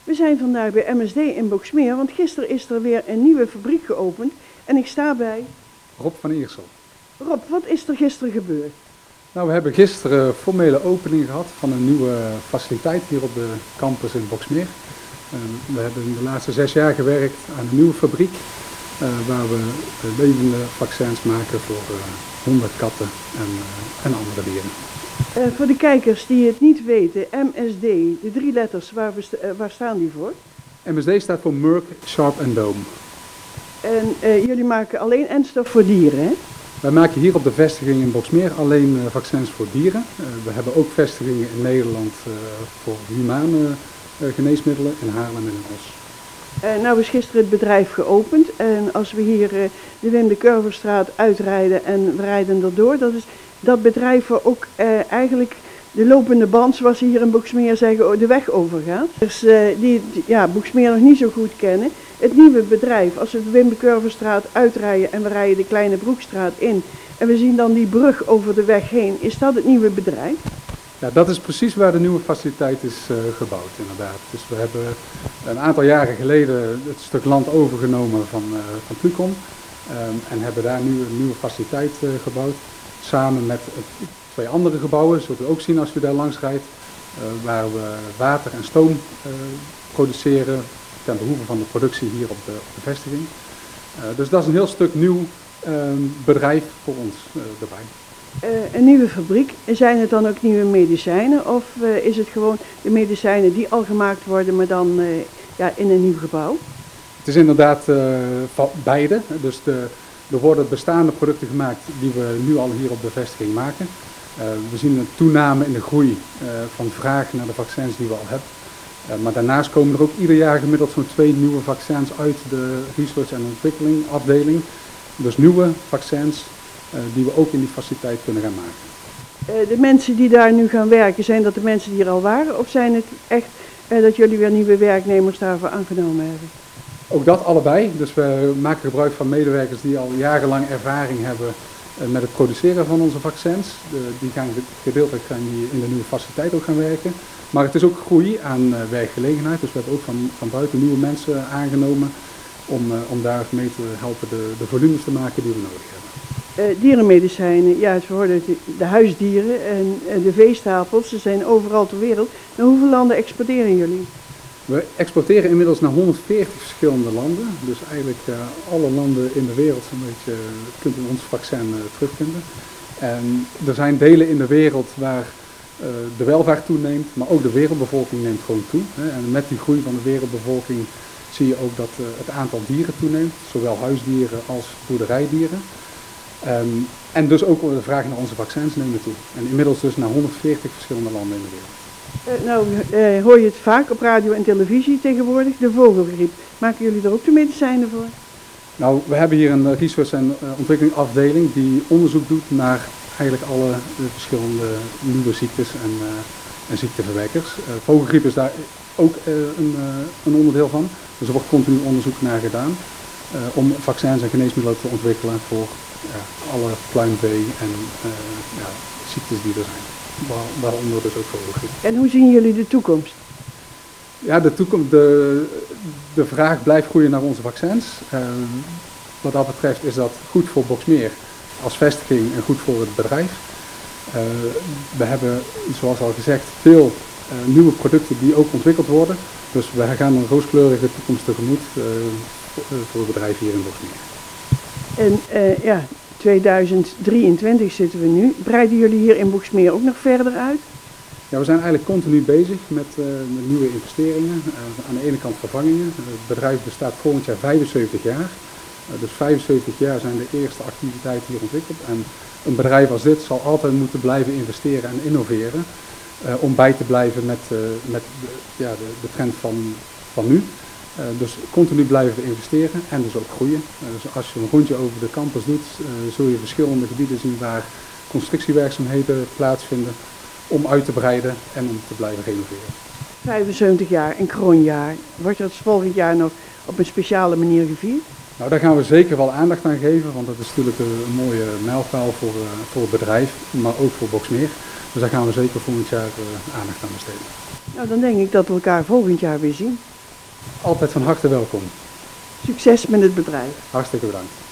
We zijn vandaag bij MSD in Boxmeer, want gisteren is er weer een nieuwe fabriek geopend en ik sta bij Rob van Iersel. Rob, wat is er gisteren gebeurd? Nou, we hebben gisteren formele opening gehad van een nieuwe faciliteit hier op de campus in Boxmeer. We hebben in de laatste 6 jaar gewerkt aan een nieuwe fabriek waar we levende vaccins maken voor honden, katten en andere dieren. Voor de kijkers die het niet weten, MSD, de 3 letters, waar staan die voor? MSD staat voor Merck Sharp and Dohme. En jullie maken alleen enstof voor dieren, hè? Wij maken hier op de vestiging in Boxmeer alleen vaccins voor dieren. We hebben ook vestigingen in Nederland voor humane geneesmiddelen in Haarlem en in Os. Nou is gisteren het bedrijf geopend en als we hier de Wim de Curverstraat uitrijden en we rijden erdoor, dat is dat bedrijf waar ook eigenlijk de lopende band, zoals ze hier in Boxmeer zeggen, de weg overgaat. Dus die Boxmeer nog niet zo goed kennen. Het nieuwe bedrijf, als we de Wim de Curverstraat uitrijden en we rijden de Kleine Broekstraat in en we zien dan die brug over de weg heen, is dat het nieuwe bedrijf? Ja, dat is precies waar de nieuwe faciliteit is gebouwd, inderdaad. Dus we hebben een aantal jaren geleden het stuk land overgenomen van Plucon en hebben daar nu een nieuwe faciliteit gebouwd. Samen met 2 andere gebouwen, zult u ook zien als u daar langs rijdt, waar we water en stoom produceren ten behoeve van de productie hier op de vestiging. Dus dat is een heel stuk nieuw bedrijf voor ons erbij. Een nieuwe fabriek, zijn het dan ook nieuwe medicijnen of is het gewoon de medicijnen die al gemaakt worden, maar dan in een nieuw gebouw? Het is inderdaad beide, dus er worden bestaande producten gemaakt die we nu al hier op de vestiging maken. We zien een toename in de groei van vraag naar de vaccins die we al hebben. Maar daarnaast komen er ook ieder jaar gemiddeld zo'n 2 nieuwe vaccins uit de research en ontwikkeling afdeling. Dus nieuwe vaccins die we ook in die faciliteit kunnen gaan maken. De mensen die daar nu gaan werken, zijn dat de mensen die er al waren of zijn het echt dat jullie weer nieuwe werknemers daarvoor aangenomen hebben? Ook dat allebei. Dus we maken gebruik van medewerkers die al jarenlang ervaring hebben met het produceren van onze vaccins. Die gaan gedeeltelijk in de nieuwe faciliteit ook gaan werken. Maar het is ook groei aan werkgelegenheid. Dus we hebben ook van buiten nieuwe mensen aangenomen om daar mee te helpen de volumes te maken die we nodig hebben. Dierenmedicijnen, ja, we hoorden de huisdieren en de veestapels, ze zijn overal ter wereld. Naar hoeveel landen exporteren jullie? We exporteren inmiddels naar 140 verschillende landen. Dus eigenlijk alle landen in de wereld zo'n beetje kunt u ons vaccin terugvinden. En er zijn delen in de wereld waar de welvaart toeneemt, maar ook de wereldbevolking neemt gewoon toe. En met die groei van de wereldbevolking zie je ook dat het aantal dieren toeneemt, zowel huisdieren als boerderijdieren. En dus ook de vraag naar onze vaccins neemt toe. En inmiddels dus naar 140 verschillende landen in de wereld. Hoor je het vaak op radio en televisie tegenwoordig, de vogelgriep. Maken jullie er ook de medicijnen voor? Nou, we hebben hier een research en ontwikkeling afdeling die onderzoek doet naar eigenlijk alle verschillende nieuwe ziektes en ziekteverwekkers. Vogelgriep is daar ook een onderdeel van. Dus er wordt continu onderzoek naar gedaan om vaccins en geneesmiddelen te ontwikkelen voor alle pluimvee en ziektes die er zijn. Waaronder dus ook vogelgriep. En hoe zien jullie de toekomst? Ja, de vraag blijft groeien naar onze vaccins. Wat dat betreft is dat goed voor Boxmeer als vestiging en goed voor het bedrijf. We hebben, zoals al gezegd, veel nieuwe producten die ook ontwikkeld worden. Dus we gaan een rooskleurige toekomst tegemoet voor het bedrijf hier in Boxmeer. En 2023 zitten we nu. Breiden jullie hier in Boxmeer ook nog verder uit? Ja, we zijn eigenlijk continu bezig met nieuwe investeringen. Aan de ene kant vervangingen. Het bedrijf bestaat volgend jaar 75 jaar. Dus 75 jaar zijn de eerste activiteiten hier ontwikkeld. En een bedrijf als dit zal altijd moeten blijven investeren en innoveren. Om bij te blijven met de trend van nu. Dus continu blijven we investeren en dus ook groeien. Dus als je een rondje over de campus doet, zul je verschillende gebieden zien waar constructiewerkzaamheden plaatsvinden om uit te breiden en om te blijven renoveren. 75 jaar, een kroonjaar. Wordt dat volgend jaar nog op een speciale manier gevierd? Nou, daar gaan we zeker wel aandacht aan geven, want dat is natuurlijk een mooie mijlpaal voor het bedrijf, maar ook voor Boxmeer. Dus daar gaan we zeker volgend jaar aandacht aan besteden. Nou, dan denk ik dat we elkaar volgend jaar weer zien. altijd van harte welkom. Succes met het bedrijf. Hartstikke bedankt.